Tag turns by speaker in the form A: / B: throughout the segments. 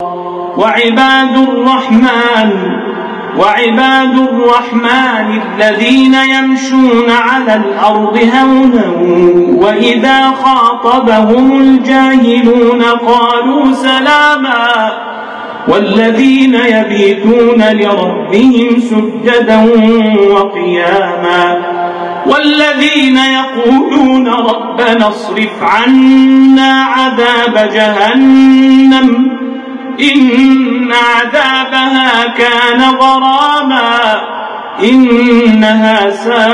A: وعباد الرحمن الذين يمشون على الأرض هونا وإذا خاطبهم الجاهلون قالوا سلاما والذين يبيتون لربهم سجدا وقياما والذين يقولون ربنا اصرف عنا عذاب جهنم إن عذابها كان غراما إنها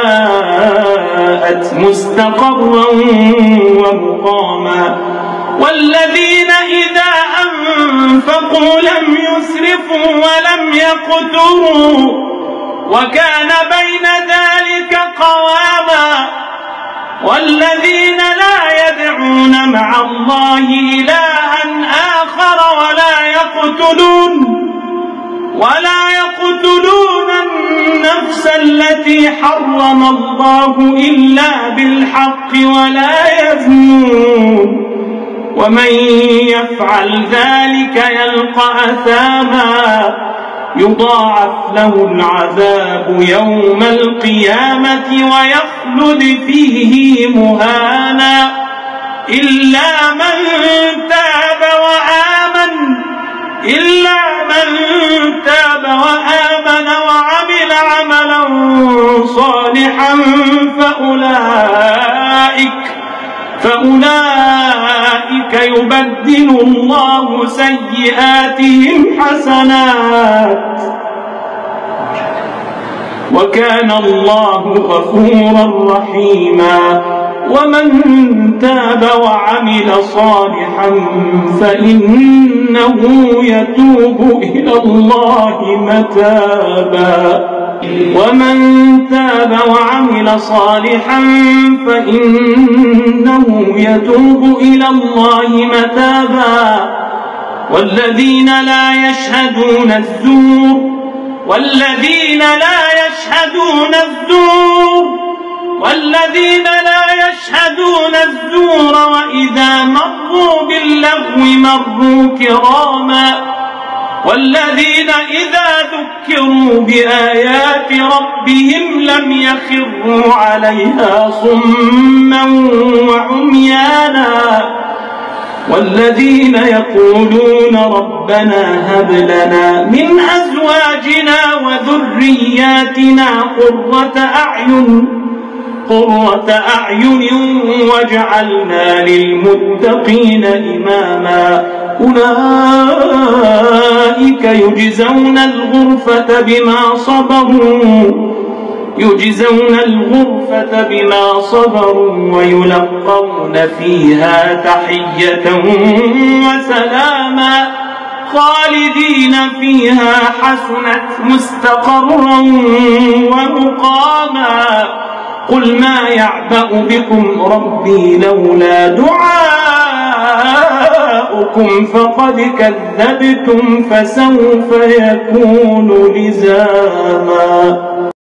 A: ساءت مستقرا ومقاما والذين إذا أنفقوا لم يسرفوا ولم يقتروا وكان بين ذلك قواما والذين لا يدعون مع الله إلها آخر ولا يقتلون النفس التي حرم الله إلا بالحق ولا يزنون ومن يفعل ذلك يلقى أثاما يضاعف له العذاب يوم القيامة ويخلد فيه مهانا إلا من تاب وعمل عملا صالحا فأولئك يبدل الله سيئاتهم حسنات وكان الله غفورا رحيما ومن تاب وعمل صالحا فإنه يتوب إلى الله متابا والذين لا يشهدون الزور وإذا مروا باللغو مروا كراما والذين إذا ذكروا بآيات ربهم لم يخروا عليها صما وعميانا والذين يقولون ربنا هب لنا من أزواجنا وذرياتنا قرة أعين واجعلنا للمتقين إماما أولئك يجزون الغرفة بما صبروا ويلقون فيها تحية وسلاما خالدين فيها حسنت مستقرا ومقاما قل ما يعبأ بكم ربي لولا دعاؤكم فقد كذبتم فسوف يكون لزاما.